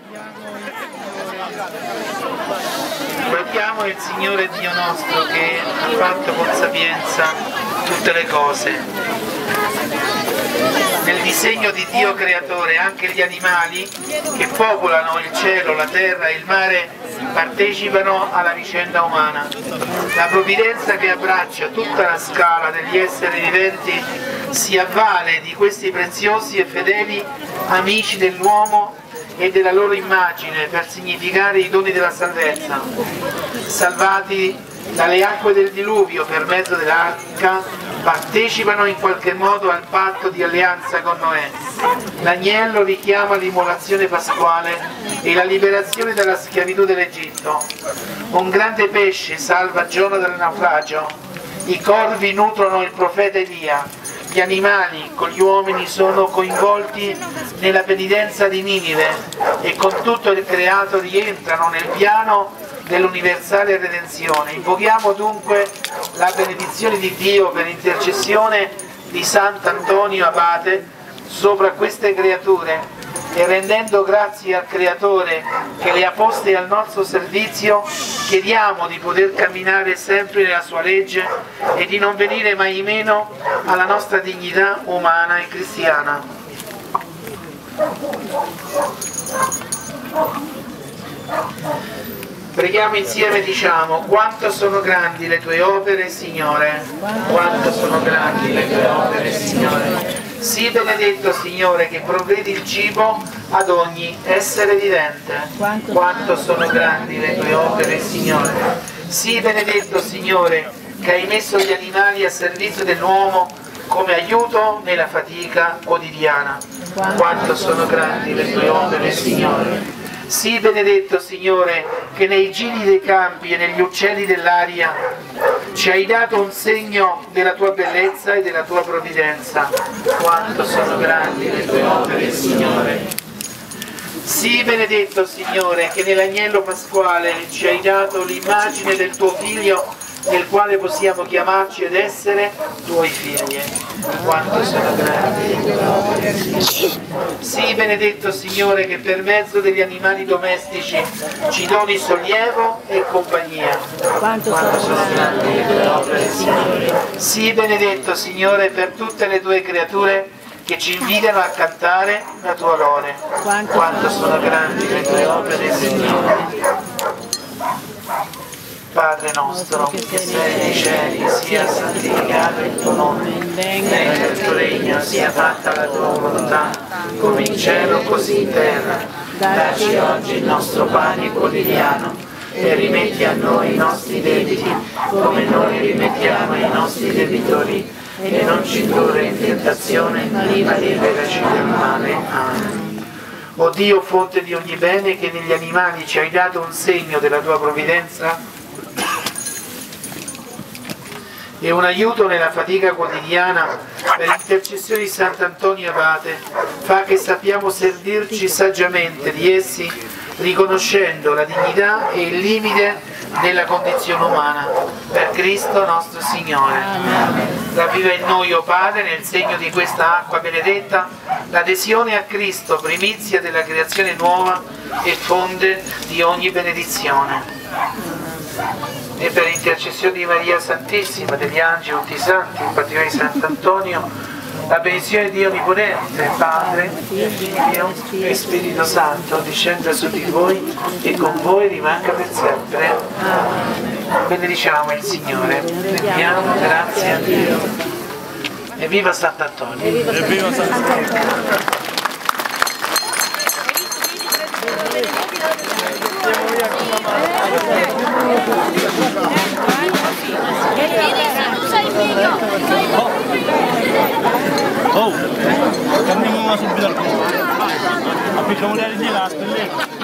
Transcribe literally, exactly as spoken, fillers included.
Guardiamo il Signore Dio nostro che ha fatto con sapienza tutte le cose. Nel disegno di Dio creatore anche gli animali che popolano il cielo, la terra e il mare partecipano alla vicenda umana. La provvidenza che abbraccia tutta la scala degli esseri viventi si avvale di questi preziosi e fedeli amici dell'uomo e della loro immagine per significare i doni della salvezza. Salvati dalle acque del diluvio per mezzo dell'arca, partecipano in qualche modo al patto di alleanza con Noè. L'agnello richiama l'immolazione pasquale e la liberazione dalla schiavitù dell'Egitto. Un grande pesce salva Giona dal naufragio. I corvi nutrono il profeta Elia. Gli animali con gli uomini sono coinvolti nella penitenza di Ninive e con tutto il creato rientrano nel piano dell'universale redenzione. Invochiamo dunque la benedizione di Dio per intercessione di Sant'Antonio Abate sopra queste creature e rendendo grazie al Creatore che le ha poste al nostro servizio, chiediamo di poter camminare sempre nella sua legge e di non venire mai meno alla nostra dignità umana e cristiana. Preghiamo insieme, diciamo: quanto sono grandi le tue opere, Signore, quanto sono grandi le tue opere, Signore. Sii benedetto, Signore, che provvedi il cibo ad ogni essere vivente. Quanto sono grandi le tue opere, Signore. Sii benedetto, Signore, che hai messo gli animali a servizio dell'uomo come aiuto nella fatica quotidiana. Quanto sono grandi le tue opere, Signore. Sii benedetto, Signore, che nei giri dei campi e negli uccelli dell'aria ci hai dato un segno della tua bellezza e della tua provvidenza. Quanto sono grandi le tue opere, Signore. Sii benedetto, Signore, che nell'agnello pasquale ci hai dato l'immagine del tuo Figlio, nel quale possiamo chiamarci ed essere tuoi figli. Quanto sono grandi le tue opere, Signore. Sii benedetto, Signore, che per mezzo degli animali domestici ci doni sollievo e compagnia. Quanto sono grandi le tue opere, Signore. Sii benedetto, Signore, per tutte le tue creature che ci invitano a cantare la tua lode. Quanto sono grandi le tue opere, Signore. Padre nostro, che sei nei cieli, sia santificato il tuo nome, venga il tuo regno, sia fatta la tua volontà, come in cielo così in terra. Dacci oggi il nostro pane quotidiano e rimetti a noi i nostri debiti, come noi rimettiamo ai nostri debitori, e non ci indurre in tentazione, ma liberaci dal male. Amen. O Dio, fonte di ogni bene, che negli animali ci hai dato un segno della tua provvidenza e un aiuto nella fatica quotidiana, per l'intercessione di Sant'Antonio Abate, fa che sappiamo servirci saggiamente di essi, riconoscendo la dignità e il limite della condizione umana. Per Cristo nostro Signore. Amen. Ravviva in noi, o Padre, nel segno di questa acqua benedetta, l'adesione a Cristo, primizia della creazione nuova e fonte di ogni benedizione. E per intercessione di Maria Santissima, degli angeli, tutti i santi, in particolare di Sant'Antonio, la benedizione di Dio Onnipotente, Padre, Figlio e Spirito Santo, discenda su di voi e con voi rimanga per sempre. Benediciamo il Signore, rendiamo grazie a Dio. E viva Sant'Antonio! E viva Sant'Antonio! Oh, kami mga subidar ko. Apik kamu dari dia lah,